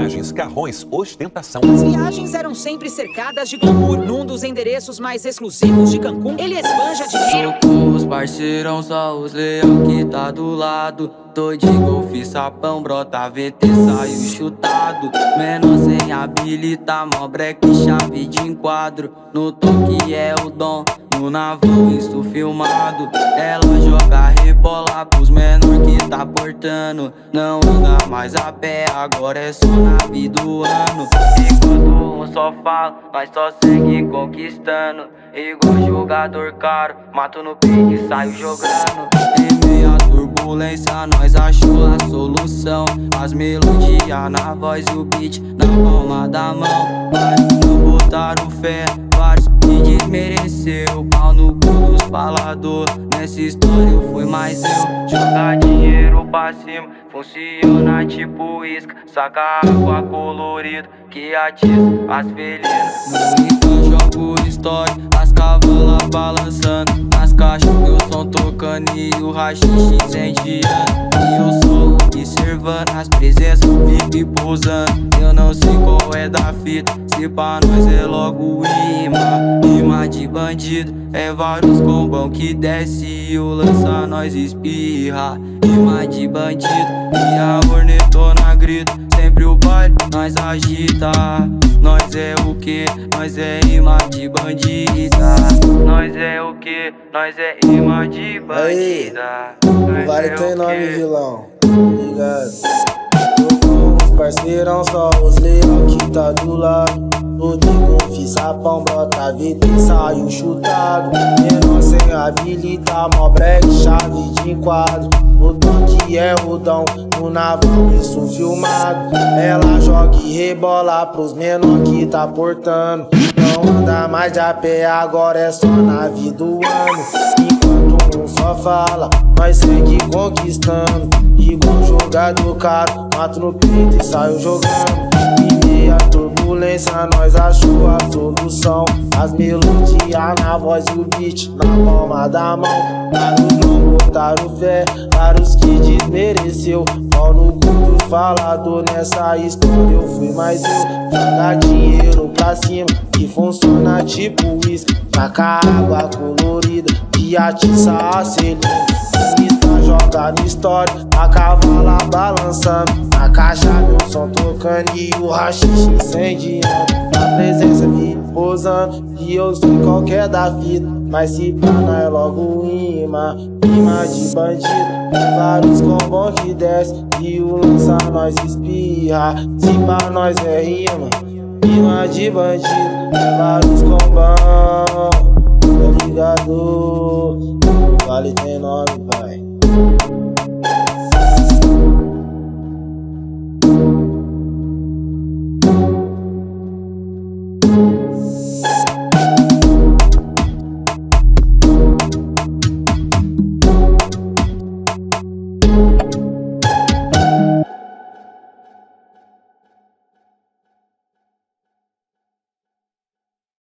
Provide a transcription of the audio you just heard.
viagens, carrões, ostentação. As viagens eram sempre cercadas de glamour. Num dos endereços mais exclusivos de Cancún, ele esbanja dinheiro. Socorro, os parceirão, só os leão que tá do lado. Tô de golfe, sapão, brota VT, saiu chutado. Menor sem habilitar, mó breque, chave de enquadro. No toque é o dom, no navio isso filmado. Ela joga rebola pros menor que tá portando. Não anda mais a pé, agora é só nave do ano. Enquanto um só fala, nós só segue conquistando. Igual jogador caro, mato no peito e saio jogando. Em meio à turbulência, nós achou a solução. As melodias na voz e o beat na palma da mão. Vários não botaram fé, vários me desmereceu. Pau no cu dos falador, nessa história eu fui mais eu. Jogar dinheiro pra cima, funciona tipo isca. Saca água colorida que atiça as felinas. Nunca jogo história, as cavalas balançando. Nas caixas meu som tocando e o rachixe incendiando. E eu só observando as presenças, VIP pousando. Eu não sei qual é da fita, se pra nós é logo imã. Imã de bandido, é vários combão que desce e o lança nós espirra. Imã de bandido, e a hornetona grita. Sempre o baile, nós agita. Nós é o que? Nós é imã de bandida. Nós é o que? Nós é imã de bandida. Vale tem nome, vilão, ligado? Tô com os parceirão, só os leão que tá do lado. Tô de golfe, sapão, brota VT, saiu chutado. Menor sem habilitar, mó breque, chave de enquadro. No toque é rodão, no navio isso filmado. Ela joga e rebola pros menor que tá portando. Não anda mais de a pé, agora é só nave do ano. Enquanto um só fala, nós segue conquistando. Igual jogador caro, mato no peito e saio jogando. Em meio à turbulência, nós achou a solução. As melodias na voz e o beat na palma da mão. Vários não botaram fé, vários que desmereceu. Pau no cu do falador, nessa história eu fui mais eu. Joga dinheiro pra cima e funciona tipo isca. Saca água colorida e atiça a celina. Joga na história, a cavala balançando. Na caixa meu som tocando e o rachixe incendiando. Na presença vi posando e eu sei qual que é da vida. Mas se pá nós é logo imã, imã de bandido. Tem vários combão que desce e o lança nós espirra. Se pá nós é imã, imã de bandido. Tem